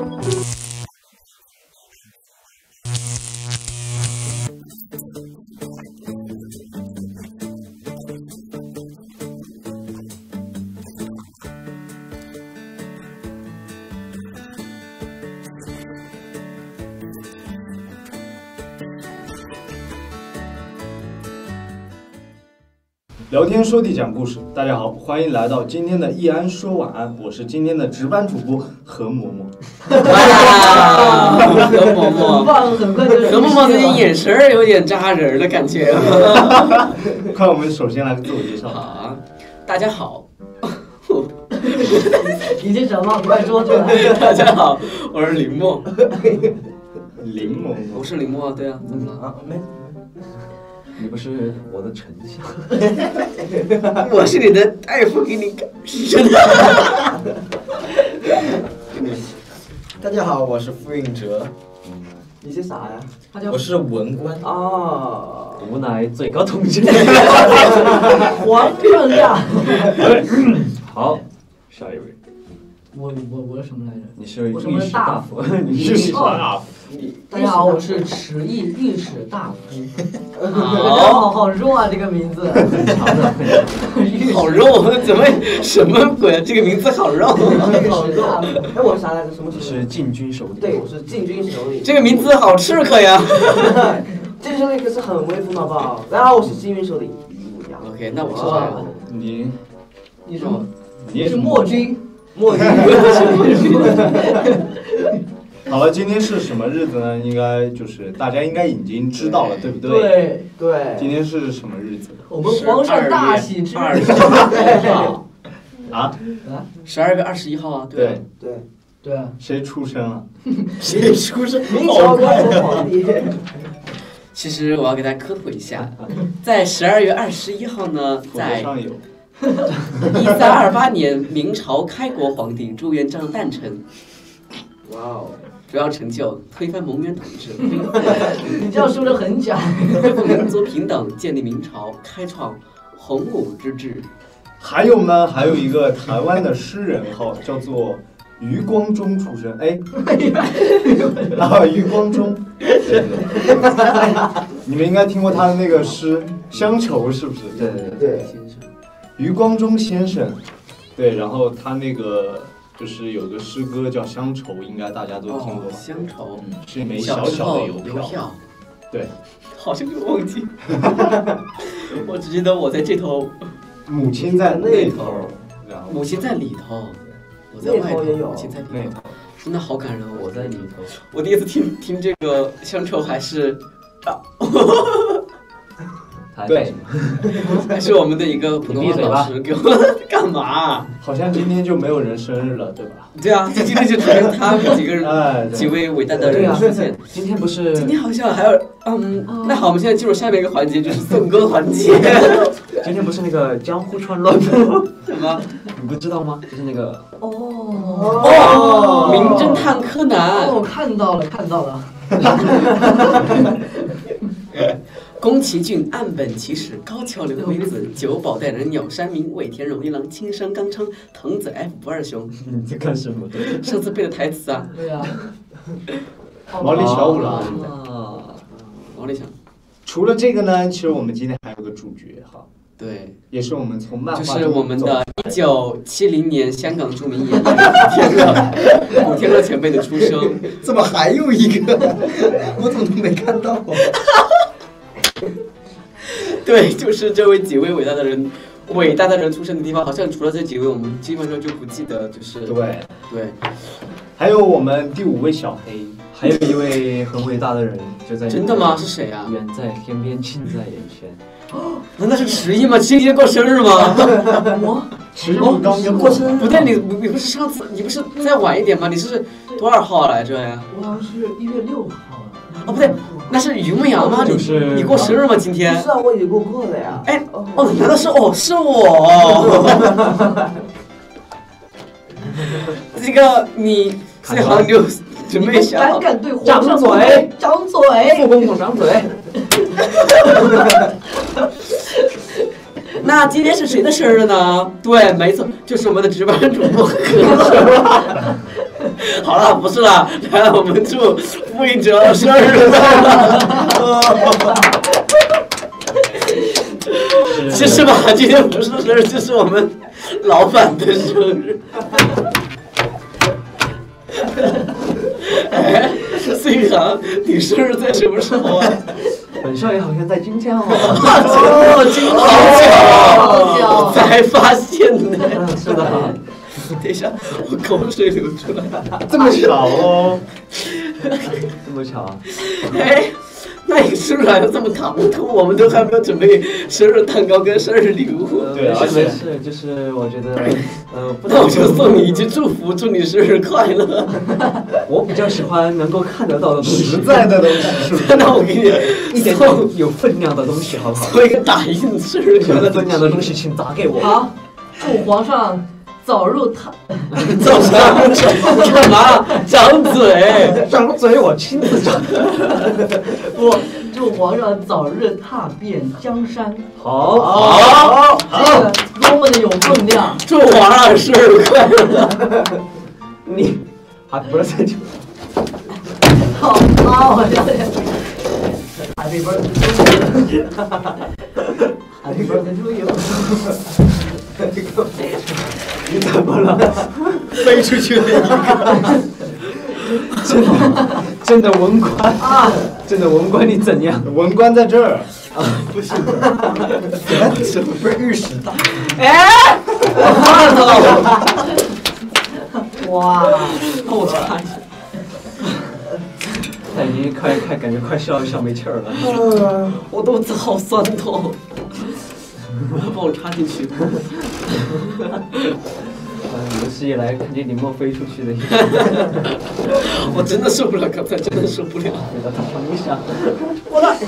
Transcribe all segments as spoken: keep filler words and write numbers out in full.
聊天说地讲故事，大家好，欢迎来到今天的易安说晚安，我是今天的值班主播何嬷嬷。 啊，何嬷嬷，何嬷嬷最近眼神儿有点扎人的感觉。 快，我们首先来个自我介绍。 好，大家好。 你是什么？快说出来。 大家好，我是林默。 林嬷嬷， 我是林默，对啊，怎么了？ 啊，没。 你不是我的丞相， 我是你的大夫，给你看，真的。 大家好，我是傅运哲。 你是啥呀？他叫我是文官啊， 吾乃最高统治。 皇上呀！ 好，下一位。 我我我是什么来着？ 你是我御史大夫。 你是啥大夫？ 大家好，我是迟毅御史大夫。好好弱啊，这个名字。 很长的，很长。 好肉，怎么什么鬼？这个名字好肉。 御史大夫。 哎，我是啥来着？什么？ 是禁军首领。 对，我是禁军首领。 这个名字好刺客呀！ 禁军首领可是很威风的，好不好？大家好，我是禁军首领。 OK， 那我是谁？ 你， 你是你是墨君。 墨君。 好了，今天是什么日子呢？应该就是大家应该已经知道了，对不对？ 对对。 今天是什么日子？ 我们皇上大喜之日。 啊？ 十二月二十一号啊， 对对对啊。 谁出生了？ 谁出生？ 明朝光绪皇帝。 其实我要给大家科普一下，在十二月二十一号呢，在一三二八年，明朝开国皇帝朱元璋诞辰。 哇哦！ 主要成就推翻蒙元统治。 你这样说的很假。 恢复民族平等，建立明朝，开创洪武之治。 还有呢，还有一个台湾的诗人哈，叫做余光中出生。哎，啊，余光中。你们应该听过他的那个诗《乡愁》，是不是？ 对对对。 余光中先生，对，然后他那个就是有个诗歌叫《乡愁》，应该大家都听过。 哦、乡愁、 嗯、是一枚小小的邮票。 邮票对， 好像就忘记。我只记得我在这头， 母亲在那头， 母亲在里头，我在外头，母亲在里头。真的好感人哦！ 我在里头。 我第一次听听这个乡愁还是啊。 对， 还是我们的一个普通话老师给我干嘛？ 好像今天就没有人生日了，对吧？ 对啊，今天就只有他们几个人， 哎， 几位伟大的人出现。 今天不是？ 今天好像还有，嗯，那好，我们现在进入下面一个环节，就是颂歌环节。 今天不是那个江户川乱步？ 什么？ 你不知道吗？就是那个哦哦，名侦探柯南。 哦，看到了，看到了。 宫崎骏、岸本齐史、高桥留美子、久保带人、鸟山明、尾田荣一郎、青山刚昌、藤子 F 不二雄。 你在干什么？ 上次背的台词啊。 对啊。 毛利小五郎。 啊。毛利小。 除了这个呢，其实我们今天还有个主角哈。 对。 也是我们从漫画就是我们的一九七零年香港著名演员古天乐，古天乐前辈的出生。 怎么还有一个？我怎么都没看到？ 对，就是这位几位伟大的人，伟大的人出生的地方，好像除了这几位，我们基本上就不记得，就是对对。 还有我们第五位小黑， 还有一位很伟大的人就在真的吗？是谁啊？ 远在天边，近在眼前。 哦，难道是迟毅吗？迟毅今天过生日吗？ 我迟毅不刚刚过生日？不对，你你不是上次你不是再晚一点吗？你是多少号来着呀？ 我好像是一月六号。 哦，不对，那是于梦阳吗？你你过生日吗？今天？ 是啊，我已经过过了呀。 哎，哦，难道是哦？是我。这个你最好就准备想敢敢对张嘴， 张嘴， 副公公张嘴。 那今天是谁的生日呢？对，没错，就是我们的值班主播。 好了，不是了，来，我们祝复印者生日快乐。其实吧，今天不是生日，就是我们老板的生日。哎，孙航，你生日在什么时候啊？ 本少爷好像在今天哦。 哦，今天哦，才发现呢。 嗯，是的。 等一下，我口水流出来了。 这么巧哦， 这么巧啊？ 哎。那你是不是还要这么唐突？我们都还没有准备生日蛋糕跟生日礼物。 对， 而且是就是我觉得，呃， 那我就送你一句祝福，祝你生日快乐。 我比较喜欢能够看得到的东西， 实在的东西，是不是？ 那我给你一点有分量的东西，好不好？ 做一个打印生日快乐有分量的东西，请打给我。 好，祝皇上早入榻。 早上干嘛？张嘴， 张嘴，我亲自张。 不，祝皇上早日踏遍江山。 好， 好， 这个多么的有分量！ 祝皇上生日快乐！ 你还不是在就？ 好，好，我了解。Happy birthday Happy birthday to you。 你怎么了？ 飞出去了一个。 真的，真的文官啊！真的文官，你怎样？ 文官在这儿啊，不行，什么不是御史大？ 哎，我看到了。 哇， 我擦！ 他已经快快感觉快笑笑没气儿了。 我肚子好酸痛。帮我插进去。 有史以来看见李默飞出去的一我真的受不了，刚才真的受不了。 给他尝一下。 我来。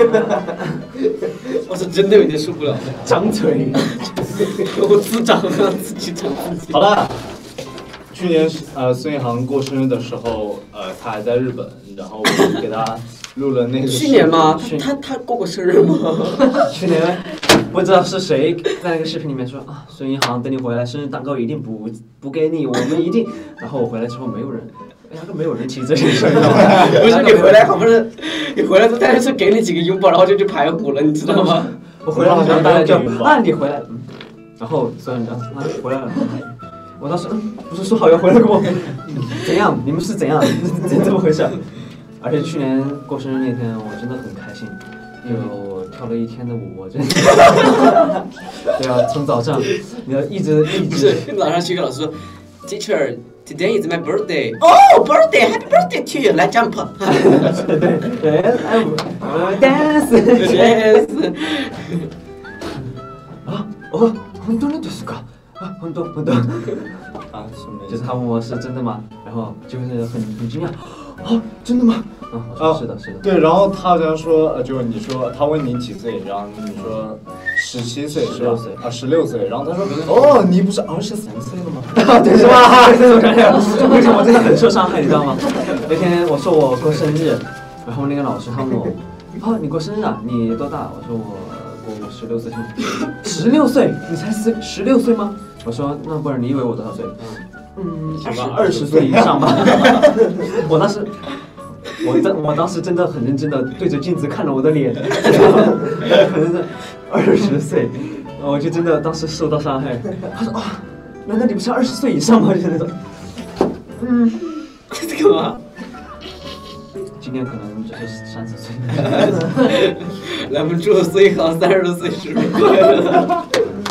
我是真的有点受不了。 张嘴。 我自长了，自己长自己。 好了。去年呃孙一航过生日的时候，呃他还在日本，然后我们给他录了那个。 去年吗？他他过过生日吗？ 去年不知道是谁在那个视频里面说啊，孙一航等你回来，生日蛋糕一定补补给你，我们一定。然后我回来之后没有人，压根没有人提这件事儿。 不是你回来，好不是你回来之后，大家是给你几个拥抱，然后就去排骨了，你知道吗？ 我回来的时候大家就啊你回来了，然后所有人讲啊回来了。我当时嗯，不是说好要回来过吗？怎样？你们是怎样？怎怎么回事？而且去年过生日那天，我真的很开心，因为我跳了一天的舞，我真的。对啊，从早上你要一直一直。 早上去跟老师说 ，Teacher, today is my birthday. Oh, birthday, happy birthday to you. 来 jump. 对对对，哎我 dance dance。 啊哦，本当にですか？啊，本当本当。 啊， 就是他问我是真的吗？然后就是很很惊讶，啊，真的吗？啊，我说是的，是的。 对，然后他好像说，呃，就是你说他问你几岁，然后你说十七岁是吧？啊，十六岁。然后他说，哦，你不是二十三岁了吗？ 对，是吧？为什么我真的很受伤害，你知道吗？那天我说我过生日，然后那个老师他问我，哦，你过生日啊？你多大？我说我我我十六岁。十六岁？你才十十六岁吗？我说那不然你以为我多少岁？嗯，二十岁以上吧。我当时，我当我当时真的很认真的对着镜子看了我的脸，很认真，二十岁，我就真的当时受到伤害。他说啊，难道你不是二十岁以上吗？就是那种，嗯， 这是干嘛？ 今年可能就是三十岁。 来，我们祝孙一航三十岁生日快乐。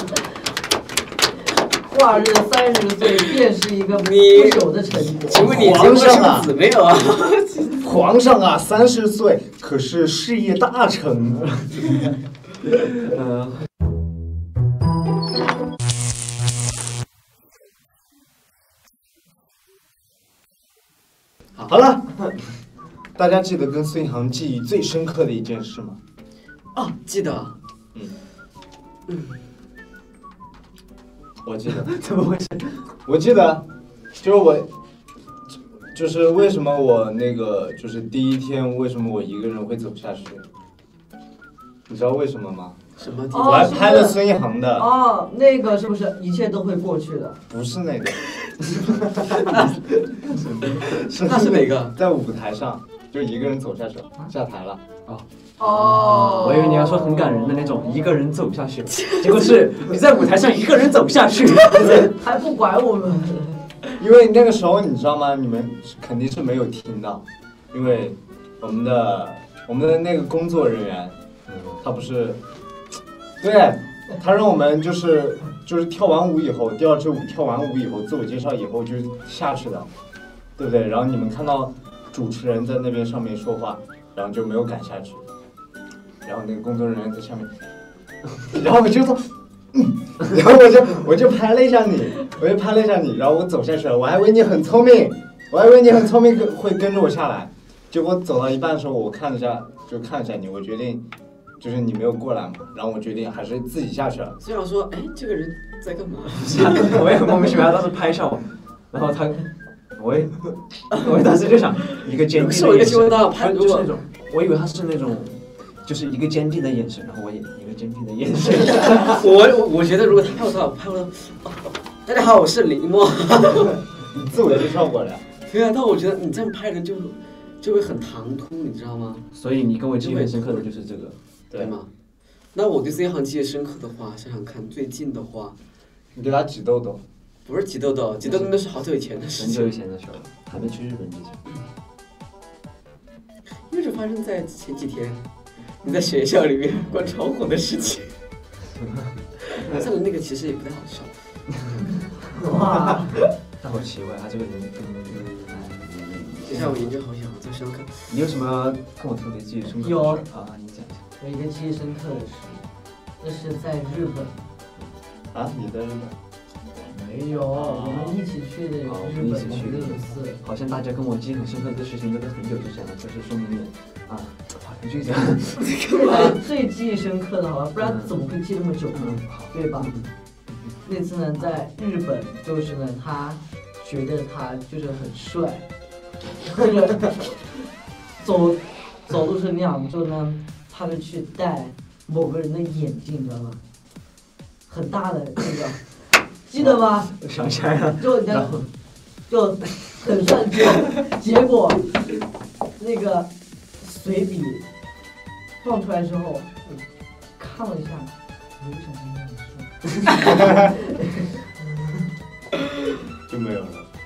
挂日三十岁便是一个不朽的成就。 请问你结过生子没有啊？ 皇上啊，三十岁可是事业大成。 呃。 好了，大家记得跟孙一航记忆最深刻的一件事吗？ 哦，记得。 嗯嗯。我记得。 怎么回事？ 我记得，就是我，就是为什么我那个就是第一天为什么我一个人会走下去？你知道为什么吗？ 什么地我还拍了孙一航的。 哦，那个是不是一切都会过去的？ 不是那个， 那是哪个？ 在舞台上，就一个人走下去下台了。 哦。 哦， 我以为你要说很感人的那种，一个人走下去，结果是你在舞台上一个人走下去， 还不管我们。 因为那个时候你知道吗？你们肯定是没有听到，因为我们的我们的那个工作人员，他不是，对，他让我们就是就是跳完舞以后，第二支舞跳完舞以后，自我介绍以后就下去的，对不对？然后你们看到主持人在那边上面说话，然后就没有赶下去。然后那个工作人员在下面，然后我就说，嗯，然后我就我就拍了一下你，我就拍了一下你，然后我走下去了，我还以为你很聪明，我还以为你很聪明跟会跟着我下来，结果走到一半的时候，我看了一下，就看了一下你，我决定就是你没有过来嘛，然后我决定还是自己下去了。 虽然说，哎，这个人在干嘛？ 我也很莫名其妙，当时拍上我，然后他，我也，我当时就想一个坚定的眼神，就是那种，我以为他是那种。就是一个坚定的眼神，然后我也一个坚定的眼神。 我我觉得如果他拍我到拍我到，哦，大家好，我是林默。 你自我介绍过来。 对啊，但我觉得你这样拍人就就会很唐突，你知道吗？ 所以你跟我记忆很深刻的就是这个， 对吗？那我对这一行记忆深刻的话，想想看，最近的话， 你给他挤痘痘？ 不是挤痘痘，挤痘痘那是好久以前的事情。 很久以前的事了，还没去日本之前。 因为是发生在前几天。你在学校里面关窗户的事情，算了，那个其实也不太好笑。 哇， 他好奇怪，他这个人。 接下来我研究好想在学校看。 你有什么跟我特别记忆深刻的事？ 有啊，你讲一下。 有一个记忆深刻的事，那是在日本。 啊，你在日本？ 没有，我们一起去的日本的那一次。 好像大家跟我记忆很深刻的事情都是很久之前了，就是说明你啊。你继续讲。 最记忆深刻的好吧，不然怎么会记那么久呢？对吧？那次呢，在日本，就是呢，他觉得他就是很帅，就是走走路是那样，之后呢，他就去戴某个人的眼镜，你知道吗？很大的那个，记得吗？ 我想起来了。 就你就很帅，结结果那个随笔。放出来之后，看了一下，没想到那样帅， 就没有了。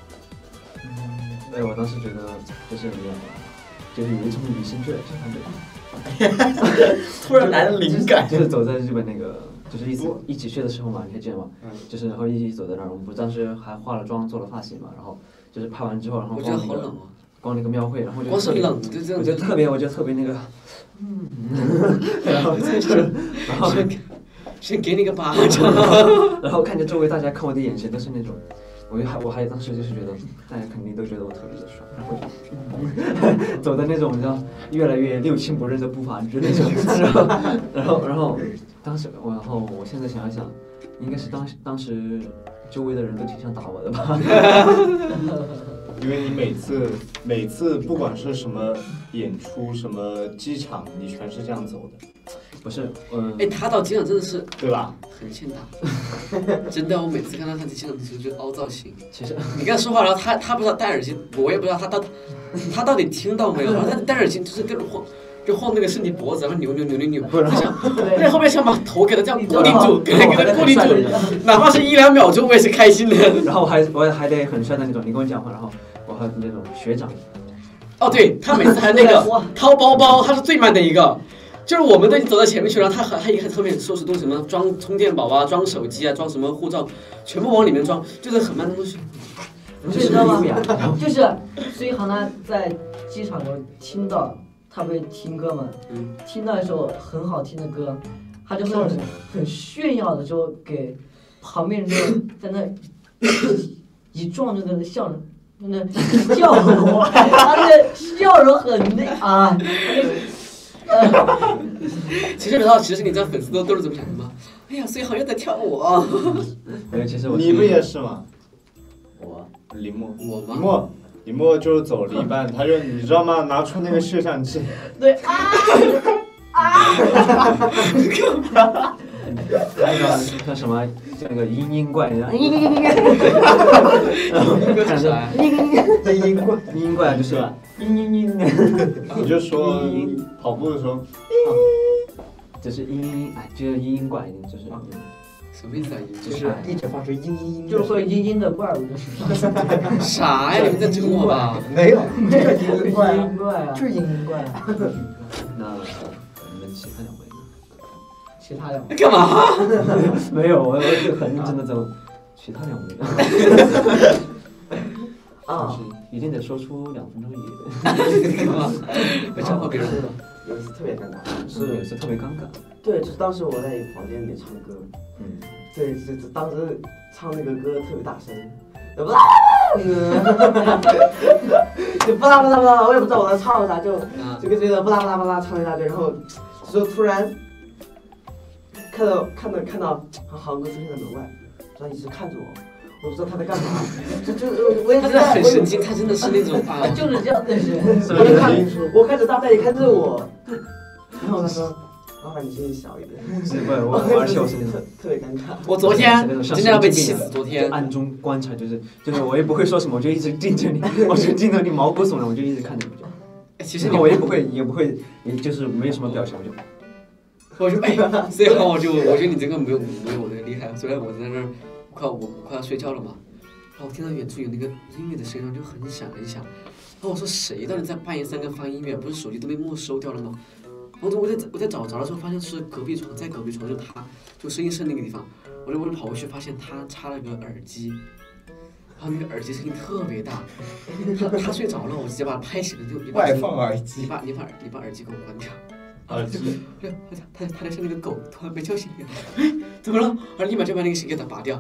哎，我当时觉得就是那样，就是有一种与生俱来震撼感。 突然来了灵感， 就是走在日本那个，就是一起一起去的时候嘛，你还记得吗？嗯。就是然后一起走在那儿，我们不当时还化了妆、做了发型嘛，然后就是拍完之后，然后我觉得好冷啊。 逛那个庙会，然后就光是冷，就这样。 我觉得特别，我觉得特别那个，嗯，然后就是，然后先给你个巴掌， 然后看着周围大家看我的眼神都是那种，我就还我还当时就是觉得大家肯定都觉得我特别的帅，然后就走的那种你知道越来越六亲不认的步伐之那种，然后然后然后当时我然后我现在想一想，应该是当时当时周围的人都挺想打我的吧。 因为你每次每次不管是什么演出什么机场，你全是这样走的。 不是，嗯， 哎，他到机场真的是， 对吧？ 很欠打，真的，我每次看到他在机场的时候就凹造型。 其实你跟他说话，然后他他不知道戴耳机，我也不知道他到他到底听到没有，然后他戴耳机就是跟着晃，就晃那个身体脖子，然后扭扭扭扭扭，就想，那后面想把头给他这样固定住，给他给他固定住，哪怕是一两秒钟，我也是开心的。 然后我还我还得很帅的那种，你跟我讲话，然后我还有那种学长。 哦，对他每次还那个掏包包，他是最慢的一个。就是我们都已经走到前面去了，他他一看后面收拾东西，什么装充电宝啊，装手机啊，装什么护照，全部往里面装，就是很慢的东西。 你知道吗？就是孙一航他在机场有听到，他不是听歌嘛，嗯、听到一首很好听的歌，他就会很很炫耀的就给旁边人在那一撞那个笑容，那笑容，他的笑容很那啊。 其实你知道，其实你知道粉丝都都是怎么想的吗？哎呀，孙一航又在跳舞啊！ 哎，其实我你不也是吗？ 我林默， 我吗？ 林默，林默就是走了一半，他就你知道吗？拿出那个摄像机， 对啊， 还有一个像什么那个嘤嘤怪，然后看着嘤嘤怪，嘤嘤怪就是嘤嘤嘤， 你就说跑步的时候， 就是嘤嘤，哎，就是嘤嘤怪，就是什么意思啊？ 就是一直发出嘤嘤嘤， 就会嘤嘤的怪物就是啥呀？你们在整我吧？ 没有， 这个嘤嘤怪啊， 就是嘤嘤怪啊。 那你们其他两位呢？ 其他两干嘛？ 没有，我我就很认真的在问其他两位。 啊， 一定得说出两分钟以内。 干嘛？被讲话别人了。 有一次特别尴尬， 是有一次特别尴尬。 对，就是当时我在房间里面唱歌， 嗯， 对，就就当时唱那个歌特别大声，不啦，就不啦不啦不啦，我也不知道我在唱啥，就就跟这个不啦不啦不啦唱一大堆，然后就突然看到看到看到航哥出现在门外，然后一直看着我，我不知道他在干嘛，就就我也他真的很神经，他真的是那种啊， 就是这样的人。 我就看我看着他，他也看着我，然后他说。老板，你声音小一点。 是不，我而且我是那种特别尴尬。 我昨天真的要被气死，昨天暗中观察，就是就是我也不会说什么，我就一直盯着你，我就盯着你毛骨悚然，我就一直看着你。 其实我也不会，也不会，也就是没有什么表情，我就。 我就哎，所以话我就我觉得你这个没有没有我这个厉害。虽然我在那儿，我快我快要睡觉了嘛，然后我听到远处有那个音乐的声音，就很响很响。然后我说谁到底在半夜三更放音乐？不是手机都被没收掉了吗？我我在我在找找的时候，发现是隔壁床，在隔壁床就他，就声音是那个地方，我就我就跑过去，发现他插了个耳机，然后那个耳机声音特别大，他他睡着了，我直接把他拍醒了，就你把外放耳机， 你把你把你把耳机给我关掉。 耳机， 他他他像那个狗突然被叫醒一样，哎，怎么了？然后立马就把那个线给它拔掉。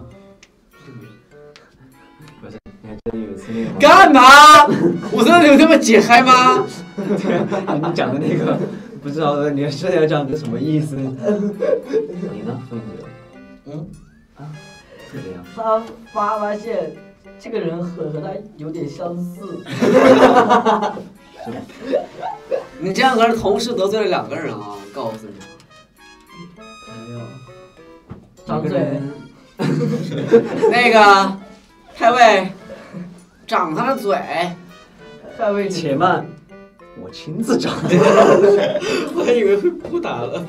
不是，你还记得有一次那个？ 干嘛？我真的有这么解嗨吗？ 你讲的那个。不知道你是要讲个什么意思？你呢，凤姐？ 嗯， 啊，是这样。 他发发现这个人和和他有点相似。 是吗？ 你这样可是同时得罪了两个人啊！告诉你。 没有。张嘴。 那个，太尉，长他的嘴。 太尉， 且慢。我亲自长的， 我还以为会不打了。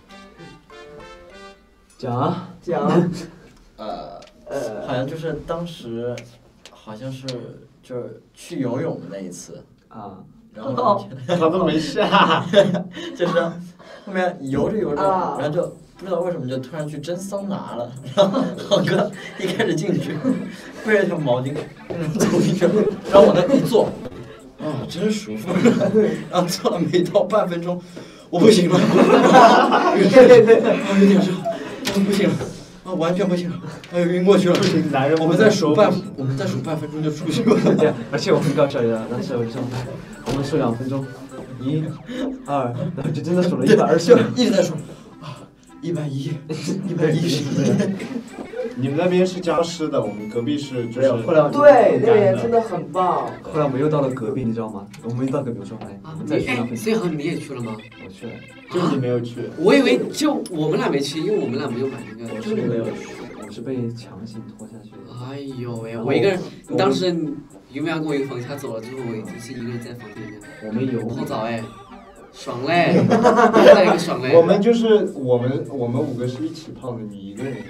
讲讲， 呃呃，好像就是当时，好像是就是去游泳的那一次啊， 然后他都没下， 就是后面游着游着，然后就不知道为什么就突然去蒸桑拿了，然后浩哥一开始进去背着条毛巾，走进去，然后往那一坐。啊、哦，真舒服！然后坐了没到半分钟，我不行了，对对对，我有点热，我不行了，啊，完全不行了，哎呦，晕过去了，不行， 男人我们再数半，我们再数半分钟就出去了。 对，而且我很搞笑的，当时我就说，我们数两分钟，一、二，然后就真的数了一百二十， 一直在数，啊，一百一，一百一十。 你们那边是僵尸的，我们隔壁是就是。 后来对，那边真的很棒。 后来我们又到了隔壁，你知道吗？我们又到隔壁，我说来，我们再去两分钟。 所以好，你也去了吗？ 我去了， 就你没有去。 我以为就我们俩没去，因为我们俩没有买那个。 我是没有去，我是被强行拖下去的。 哎呦喂，我一个人，你当时有没有跟我一个房他走了之后，我就是一个人在房间里面。 我没游。 好早哎。爽嘞，再一个爽嘞！ 我们就是我们我们五个是一起泡的，你一个人。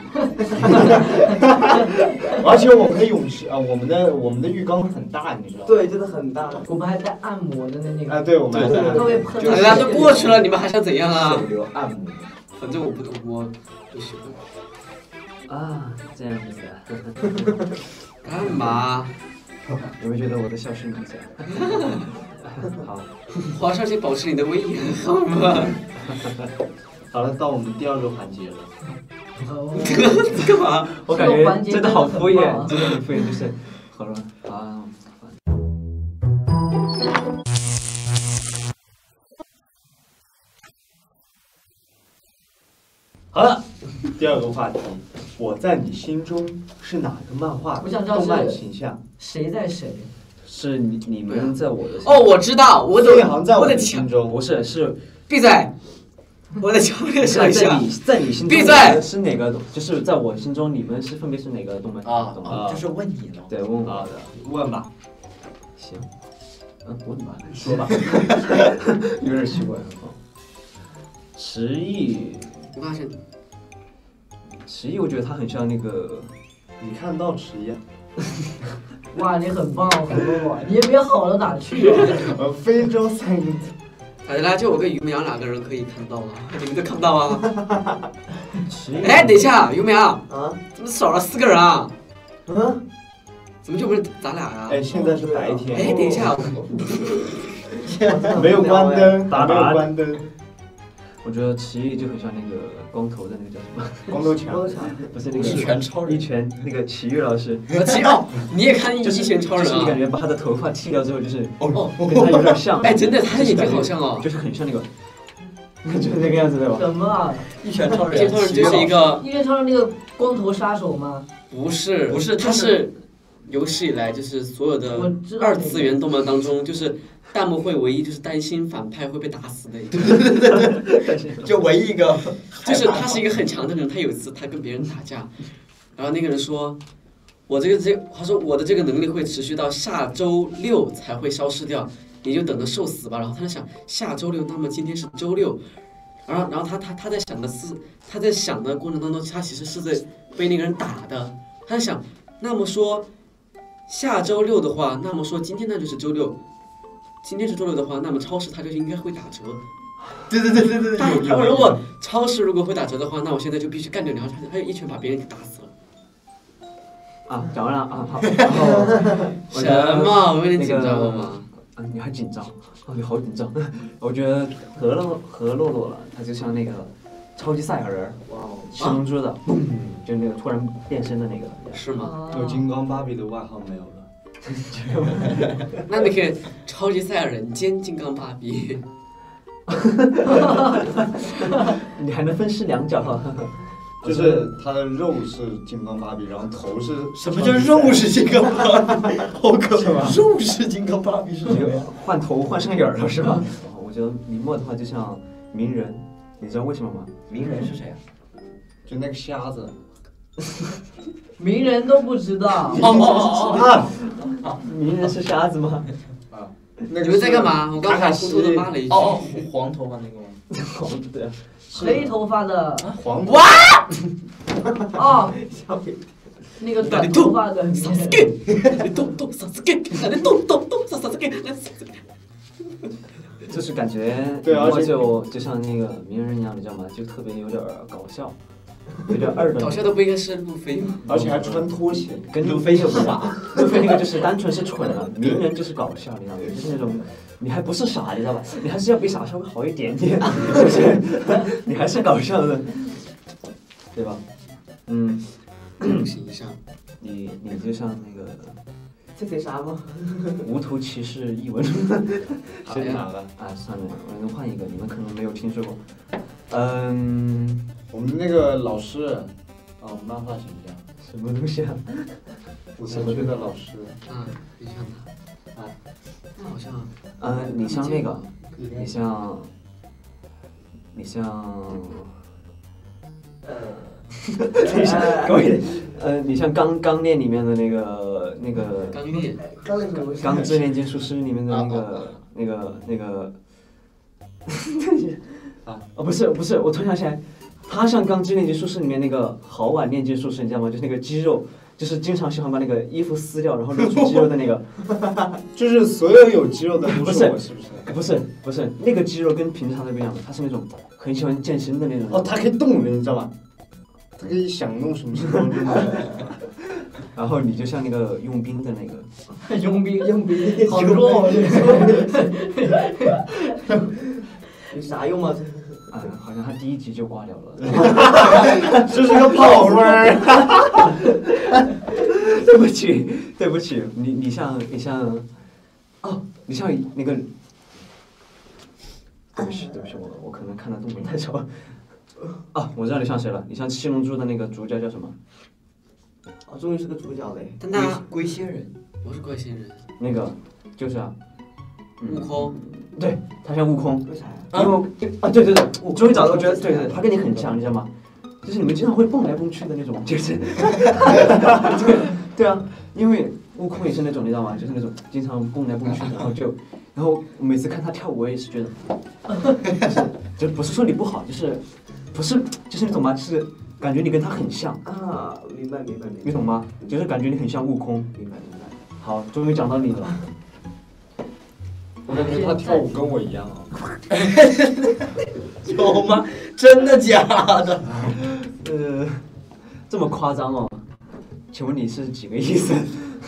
而且我们的泳池啊，我们的我们的浴缸很大，你知道吗？ 对，真的很大。 我们还在按摩的那个。 啊，对，我们还在按摩。 人家都过去了，你们还想怎样啊？ 手流按摩。 反正我不懂，我不喜欢。啊，这样子啊。 干嘛？ 有没有觉得我的笑声明显？好， 华少先保持你的威严，好吗？ 好了，到我们第二个环节了。 干嘛？ 我感觉真的好敷衍，真的很敷衍，就是，好了啊。 好了，第二个话题，我在你心中是哪个漫画、 我想知道动漫形象？ 谁在谁？ 是你你们在我的哦，我知道，我的内行在我的心中， 不是是闭嘴。 我得强烈想一下。 在你在你心中闭嘴是哪个？就是在我心中，你们是分别是哪个动漫？ 啊动漫啊，就是问你了。 对，问我好的。 的，问吧。 行，嗯，问吧，说吧，有点奇怪。迟疑， 我发现迟疑，我觉得他很像那个， 你看到迟疑， 哇，你很棒，胡萝卜，你也别好到哪去啊！ 呃，非洲三个字。 大家就我跟于明阳两个人可以看到啊，你们都看不到啊？ 迟疑。 哎，等一下，于明阳， 啊， 怎么少了四个人啊？ 嗯， 怎么就不是咱俩呀？ 哎，现在是白天。 哎，等一下， 没有关灯，没有打打关灯。 我觉得迟疑就很像那个光头的那个叫什么？ 光头强。 不是那个一拳超人一拳那个齐豫老师， 我齐哦，你也看一就是一拳超人就是你感啊？ 觉把他的头发剃掉之后，就是哦， 跟他有点像。 哎，真的，他的眼就是感觉睛好像哦。 就是很像那个，就是那个样子对吧？ 什么啊？ 一拳超一拳人， 超人就是一个一拳超人那个光头杀手吗？ 不是不是他是有史以来就是所有的我知道二次元动漫当中，就是弹幕会唯一就是担心反派会被打死的一个， 就唯一一个， 就是他是一个很强的人。他有一次他跟别人打架，然后那个人说：“我这个这个，他说我的这个能力会持续到下周六才会消失掉，你就等着受死吧。”然后他在想下周六，那么今天是周六，然后然后他他他在想的是他在想的过程当中，他其实是在被那个人打的。他在想，那么说下周六的话，那么说今天那就是周六。今天是周六的话，那么超市它就应该会打折。 对对对对对但对， 他说如果超市如果会打折的话，那我现在就必须干掉，然后他他就一拳把别人给打死了。 啊，讲完了啊，好。然后我什觉得么？我有点紧张那个了吗？ 啊，你还紧张？哦，你好紧张。我觉得何洛何洛洛了，他就像那个超级赛亚人， 哇哦， 七龙珠的，嘣，就那个突然变身的那个。 是吗？ 有金刚芭比的外号没有了？ 那你可以超级赛亚人兼金刚芭比。 你还能分饰两角哈。 就是他的肉是金刚芭比，然后头是什么叫肉是金刚芭比？好可是吧怕！肉是金刚芭比是什么呀？ 换头换上眼儿了是吧？哦我觉得李默的话就像鸣人，你知道为什么吗？ 鸣人是谁啊？ 就那个瞎子。 鸣人都不知道。 哦哦哦啊鸣人是瞎子吗？ 啊！ 哦！ 那个你们在干嘛？我刚才卡卡西偷偷的骂了一句。 哦哦，黄头发那个吗？ 哦，对啊。 黑头发的黄哇！ 哦，那个短头发的鸣人。 你动动萨斯给，你动动动萨斯给，来萨斯给。 就是感觉， 对而且就就像那个鸣人一样，你知道吗？就特别有点搞笑，有点二的。 搞笑的不应该是路飞吗？ 而且还穿拖鞋。 跟路飞就不傻，路飞那个就是单纯是蠢了，鸣人就是搞笑，你知道吗？就是那种你还不是傻，你知道吧？你还是要比傻稍微好一点点，就是你还是搞笑的，对吧？嗯， 形象。 你你就像那个这谁啥吗？ 无头骑士一文， 谁哪个？ 啊，算了，我能换一个，你们可能没有听说过。嗯， 我们那个老师，啊，漫画形象， 什么东西啊？ 五三区的老师。 啊，很像他。 啊， 那好像。 呃，你像那个，你像，你像， 呃， 等一下，高一点。呃，你像钢钢炼里面的那个那个刚烈。 刚那什么？ 钢之炼金术师里面的那个那个那个， 啊， 哦不是不是，我突然想起来，他像钢之炼金术师里面那个豪碗炼金术师，你知道吗？就是那个肌肉，就是经常喜欢把那个衣服撕掉，然后露出肌肉的那个。 就是所有有肌肉的都不是我，是不是？ 不是不是，那个肌肉跟平常的不一样的，他是那种很喜欢健身的那种。 哦，他可以动的，你知道吗？他可以想弄什么时候就弄。 然后你就像那个佣兵的那个， 佣兵， 用笔， 好弱哦！ 有啥用吗？ 啊，好像他第一集就挂掉了。 这是个跑分儿。 对不起，对不起，你你像你像，哦，你像那个，对不起对不起，我我可能看的动漫太少。啊，我知道你像谁了，你像七龙珠的那个主角叫什么？ 哦，终于是个主角嘞！ 但他龟仙人， 不是怪仙人， 那个就是啊，嗯悟空。 对，他像悟空。 为啥呀？ 因为啊，对对对，我终于找到，我觉得对对，他跟你很像，你知道吗？就是你们经常会蹦来蹦去的那种，就是对对啊，因为悟空也是那种，你知道吗？就是那种经常蹦来蹦去，然后就，然后我每次看他跳舞，我也是觉得，就是就不是说你不好，就是不是就是你懂吗？就是感觉你跟他很像啊，明白明白明白， 你懂吗？就是感觉你很像悟空。 明白明白。 好，终于讲到你了。 我感觉他跳舞跟我一样啊。 有吗？真的假的？ 呃，这么夸张哦？请问你是几个意思？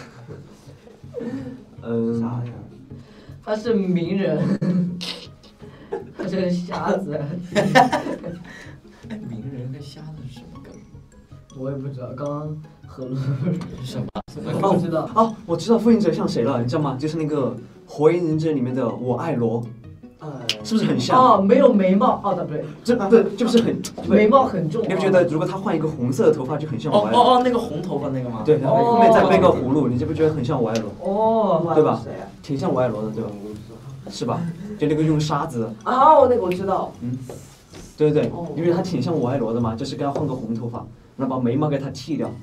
嗯、 啥呀？ 他是名人，他是瞎子。 哎，名人跟瞎子是什么梗？ 我也不知道，刚刚和了什么？ 我不知道。 哦，我知道复印者像谁了，你知道吗？就是那个《火影忍者》里面的我爱罗， 呃， 是不是很像？ 哦，没有眉毛，哦，不对， 这对，就是很眉毛很重。 你不觉得如果他换一个红色的头发就很像我爱罗？ 哦哦哦，那个红头发那个吗？ 对，然后后面再背个葫芦，你这不觉得很像我爱罗？ 哦， 对吧谁呀？ 挺像我爱罗的，对吧？是吧？就那个用沙子， 哦，那个我知道。 嗯，对对对哦， 因为他挺像我爱罗的嘛，就是给他换个红头发，然后把眉毛给他剃掉，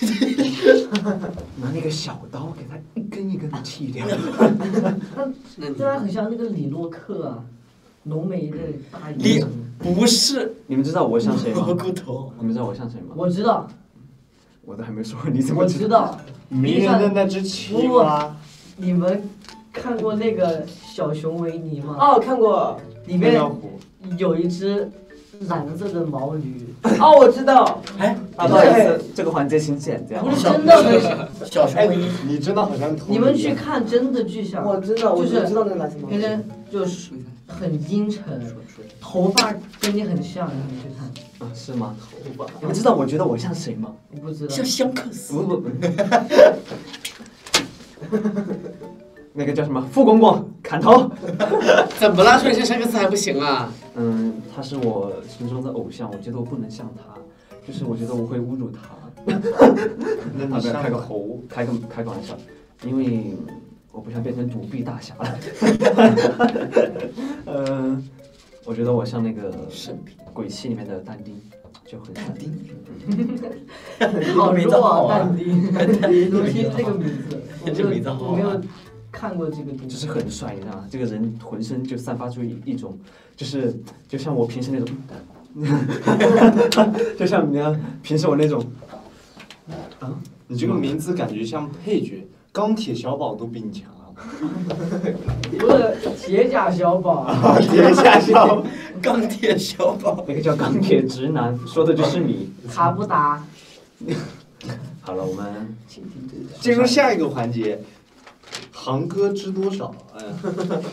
拿那个小刀给他一根一根的剃掉。 那对他很像那个李洛克啊，浓眉的大李眼。 不是你们知道我像谁吗？ 蘑菇头。 你们知道我像谁吗？ 我知道， 我都还没说，你怎么我知知道。 名人的那只青蛙， 你们看过那个小熊维尼吗？ 哦，看过。 里面妙虎有一只蓝色的毛驴。 哦，我知道。 哎， 啊，不好意思，这个环节请剪掉。 不是真的很像。 哎小熊维尼。， 你真的好像你们去看真的巨像。 我知道，我就是知道那个蓝色毛。 天天就是很阴沉，头发跟你很像，你们去看。 啊，是吗？你们知道我觉得我像谁吗？ 我不知道。 像香克斯。 不不不，那个叫什么？傅公公砍头。 怎么了？说你像香克斯还不行啊？ 嗯，他是我心中的偶像，我觉得我不能像他，就是我觉得我会侮辱他。 那你像个猴， 开个开个玩笑，因为我不想变成独臂大侠了。嗯，我觉得我像那个鬼泣里面的但丁，就很像。 但丁， 好名字弱好啊！ 啊，但丁。 但丁我听这个名字，我这个名字好啊我没有看过这个东西。 就是很帅，你知道吗？这个人浑身就散发出一一种，就是就像我平时那种，就像你看平时我那种，啊， 你这个名字感觉像配角，钢铁小宝都比你强啊！ 不是铁甲小宝， 铁甲小宝， 钢铁小宝。 那个叫钢铁直男，说的就是你。 卡不达。 好了，我们进入下一个环节，航哥知多少？哎呀，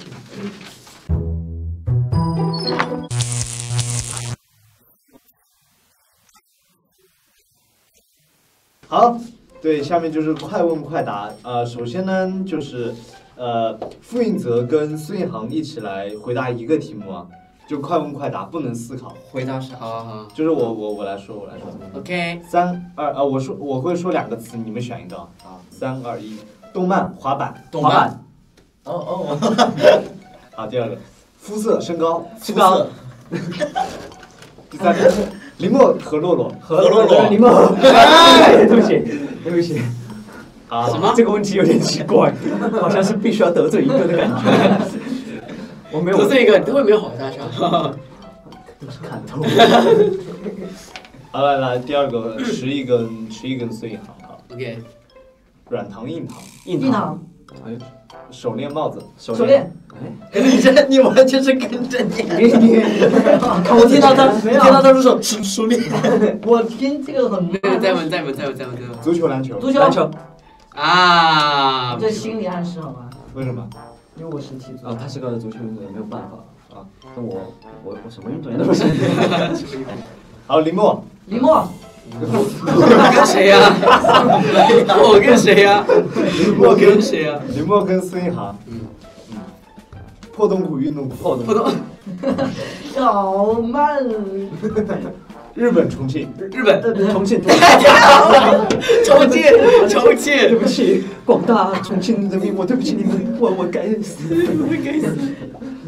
好，对，下面就是快问快答。呃，首先呢，就是呃，傅映泽跟孙一航一起来回答一个题目啊，就快问快答，不能思考。 回答啥？ 好好好就是我我我来说，我来说。 ，OK。 三二啊，我说我会说两个词，你们选一个啊。三二一，动漫、滑板。 动漫滑板。 哦哦。 好，第二个，肤色、身高。 身高。 第三个，林默和洛洛。 何洛洛林默。哎，对不起，对不起。 啊， 什么这个问题有点奇怪，好像是必须要得罪一个的感觉。我没有得罪一个，都会没有好下场。 都是砍头。 好，来来，第二个，十亿跟十亿跟孙一航啊。 OK。 软糖、硬糖。 硬糖。 哎呦， 手链、帽子。 手链。 哎， 你这你完全是跟着你。 你你， 我听到他，听到他说手手链。 我听这个很没有，再问再问再问再问再问。 足球、篮球。 足球。 篮球。 啊。 这心理暗示好吗？ 为什么？ 因为我是体育。 啊，他是个足球运动员，没有办法啊。那我我我什么运动员都不行。 好，林默。 林默。 我跟谁呀？我跟谁呀？ 林默跟谁呀？ 林默跟孙一航。嗯嗯。破洞谷运动破洞。 破洞。 好慢。 日本重庆。 日本。 重庆。 重庆。重庆。 对不起，广大重庆人民，我对不起你们，我我该死，我该死。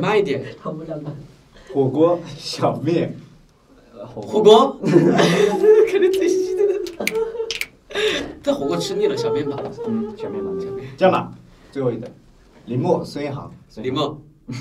慢一点。 他们两个火锅、小面、 火锅，肯定最细的。这火锅吃腻了，小面吧。 嗯，小面吧，小面。 这样吧，最后一个，林默、孙一航。 李梦。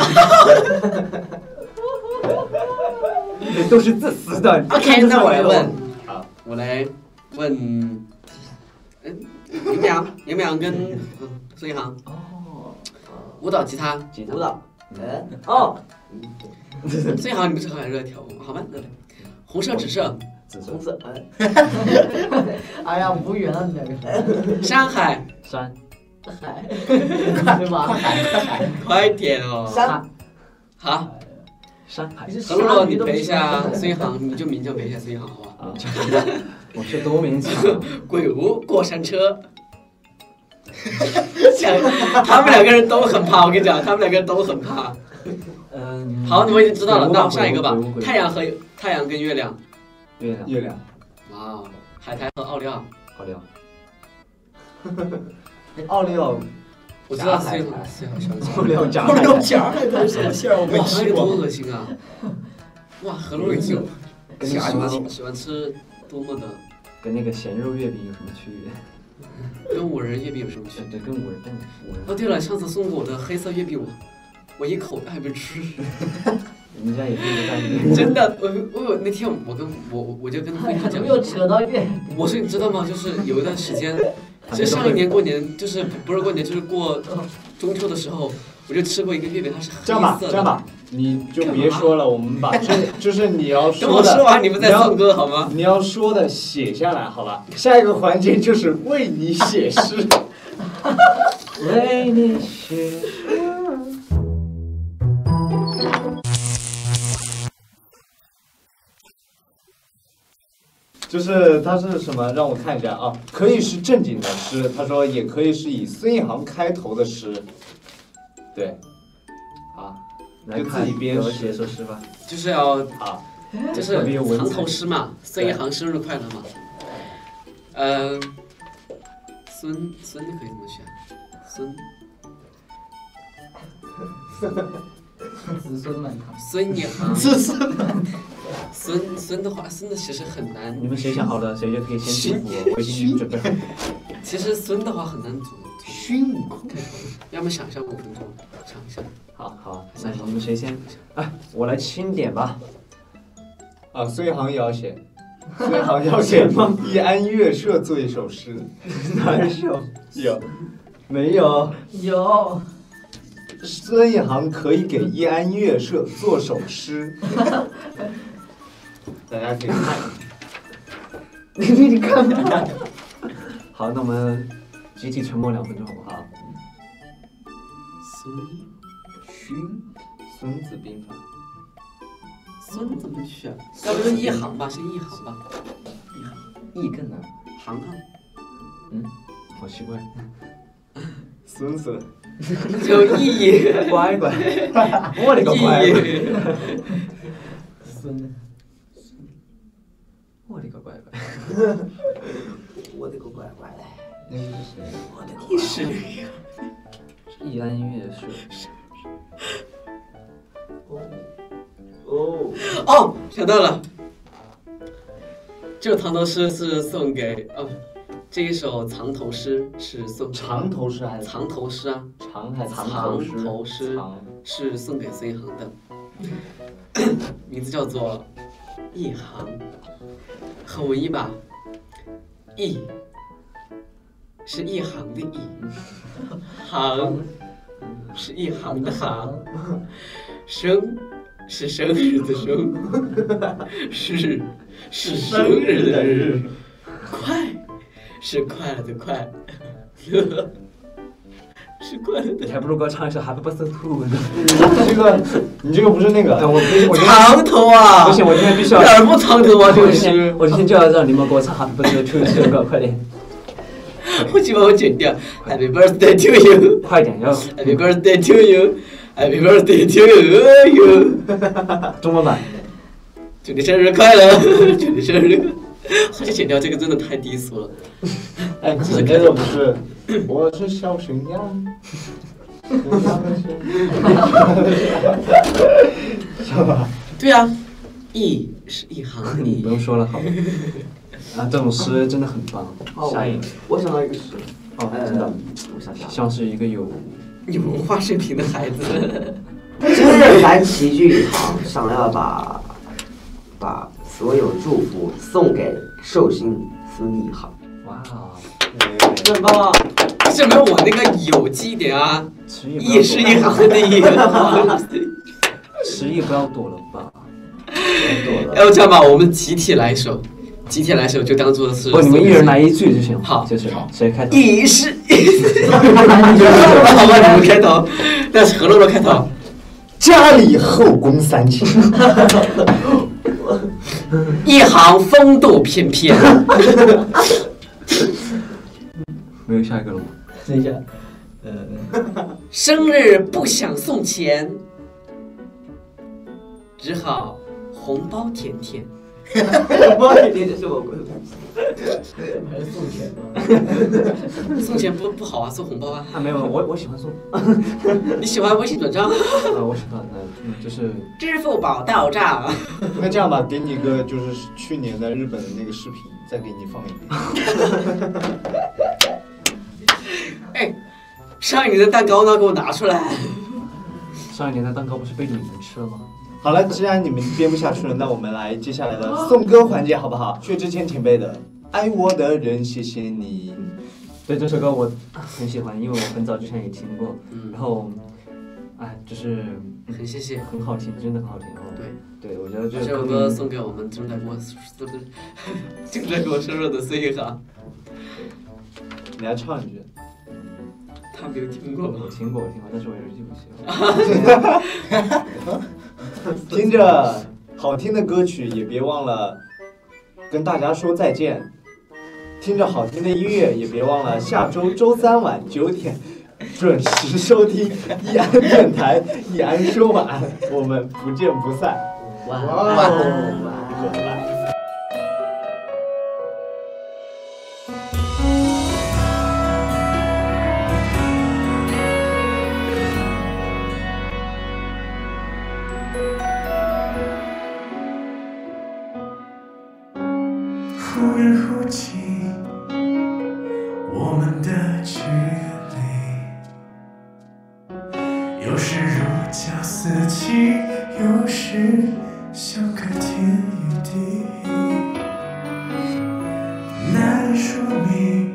都是自私的。 OK， 那我来问， 好， 我来问，嗯，杨洋，杨洋跟嗯孙一航。 哦， 舞蹈、吉他。 吉他。 舞蹈。哎，哦， 孙一航，你不是很热爱跳舞？好吧，那来。红色、紫色。 紫色。 红色。哎。 哎呀，无缘了，你两个。 山海。 山。 海。对吧？ 快海，快海。 快点哦。 山。 好。 山海。 何洛洛，你陪一下孙一航，你就勉强陪一下孙一航，好吧？ 啊，我是多勉强。 鬼屋过山车。他们两个人都很怕，我跟你讲，他们两个人都很怕。 嗯。 好，你们已经知道了，那下一个吧。太阳和太阳跟月亮。 月亮。 月亮。 哇，海苔和奥利奥。 奥利奥。 奥利奥。 我知道孙一航，孙一航喜欢吃奥利奥夹奥利奥夹海苔什么馅儿？我没哇， 吃那个多过。 恶心啊！哇，何洛洛就跟喜欢喜欢喜欢吃多么的， 跟那个咸肉月饼有什么区别？ 跟五仁月饼有什么区别？ 对，跟五仁，五仁。 哦，对了，上次送给我的黑色月饼，我我一口都还没吃。 人家也并不在意。 真的，我我那天我跟我我就跟慧妮讲， 没有扯到月。 我说你知道吗？就是有一段时间，其实上一年过年，就是不是过年，就是过中秋的时候，我就吃过一个月饼，它是黑色的。 这样吧，这样吧，你就别说了，我们把这就是你要等我说的， 说完你们再送歌好吗？ 你要说的写下来，好吧？下一个环节就是为你写诗。 为你写诗。 就是它是什么？让我看一下啊，可以是正经的诗，他说也可以是以孙一航开头的诗，对，啊， 来看就自己编给我诗写首诗吧。 就是要啊， 就是藏头诗嘛，孙一航生日快乐嘛。嗯，孙孙的可以怎么选？孙。 子孙满堂。 孙一航。 子孙满孙孙的话，孙的其实很难。 你们谁想好了，谁就可以先祝福我，我已经准备好。 其实孙的话很难组。 熏你开头，要么想一下五分钟，想一下。 好好，那你们谁先？哎，我来清点吧。 啊，孙一航也要写，孙一航要写吗？易安乐社做一首诗， 哪有？ 有， 没有？ 有。 孙一航可以给易安乐社做首诗，大家可以看。 你你看吧。好，那我们集体沉默两分钟，好不好？ 孙勋， 孙子兵法。 孙怎么选？要不就一行吧，先一行吧。一行， 一更难。 行行。 嗯，好奇怪。 孙子。 只有意乖乖，我的个乖乖， 孙， 我的个乖乖， 我的个乖乖嘞！ 那是谁？ 我的个乖乖。 易安乐社。 哦哦哦，想到了，这个藏头诗是送给哦。这一首藏头诗是送长头诗还是藏头诗啊？ 长还藏头诗是送给孙一航的，名字叫做《一行》，很文艺吧？一是一行的一，行是一行的行，生是生日的生，是是生日的日，快。是快乐的快，乐是快乐的。 你还不如给我唱一首《Happy Birthday to You》呢。 这个，你这个不是那个， 我我藏头啊！ 不行，我今天必须要。 哪儿不藏头啊？这个诗， 我今天就要让你们给我唱《Happy Birthday to You》这个，快点。 我去把我剪掉。Happy Birthday to you。 快点要。 Happy Birthday to you。Happy Birthday to you。 中文版。 祝你生日快乐！祝你生日。我就剪掉这个，真的太低俗了。 哎，你这个不是，我是小沈阳。 是吧？ 对啊，一是一行一。 不用说了，好吧。啊，这种诗真的很棒。 哦下一个， 我想到一个诗， 哦， 呃真的， 我想想， 像是一个有有文化水平的孩子。 今日凡齐聚一堂，想要把把所有祝福送给寿星孙一航。 哇， 很棒。 为什么我那个有记一点啊？ 迟疑一是一行的一。 迟疑不要躲了吧？ 要这样吧，我们集体来一首，集体来一首就当做是。 不，你们一人来一句就行。 好， 就是谁开头？ 一是。好吧，你们开头，那是何洛洛开头。 家里后宫三千， 一行风度翩翩。 没有下一个了吗？ 等一下，呃， 生日不想送钱，只好红包甜甜。 红包甜甜就是我贵的。 还是送钱吧。 送钱不不好啊，送红包啊。 啊，没有，我我喜欢送。 你喜欢微信转账？ 啊，我喜欢的，嗯，就是支付宝到账。 那这样吧，给你一个就是去年的日本的那个视频，再给你放一遍。 哎，上一年的蛋糕呢？给我拿出来。 上一年的蛋糕不是被你们吃了吗？ 好了，既然你们编不下去了，那我们来接下来的颂歌环节，好不好？薛之谦前辈的《爱我的人谢谢你》。 对，这首歌我很喜欢，因为我很早之前也听过， 嗯然后，哎，就是很谢谢， 很好听，真的很好听。哦、 对， 对，我觉得这这首歌送给我们正在给我正在正在给我生日的孙一航。 你来唱一句。 他没有听过吗？ 我听过，我听过，但是我有点记不起了。 听着好听的歌曲，也别忘了跟大家说再见。听着好听的音乐，也别忘了下周周三晚九点准时收听易安电台，易安说晚安，我们不见不散。 晚安。 晚晚安。 忽远忽近，我们的距离，有时如胶似漆，有时像隔天与地，难说明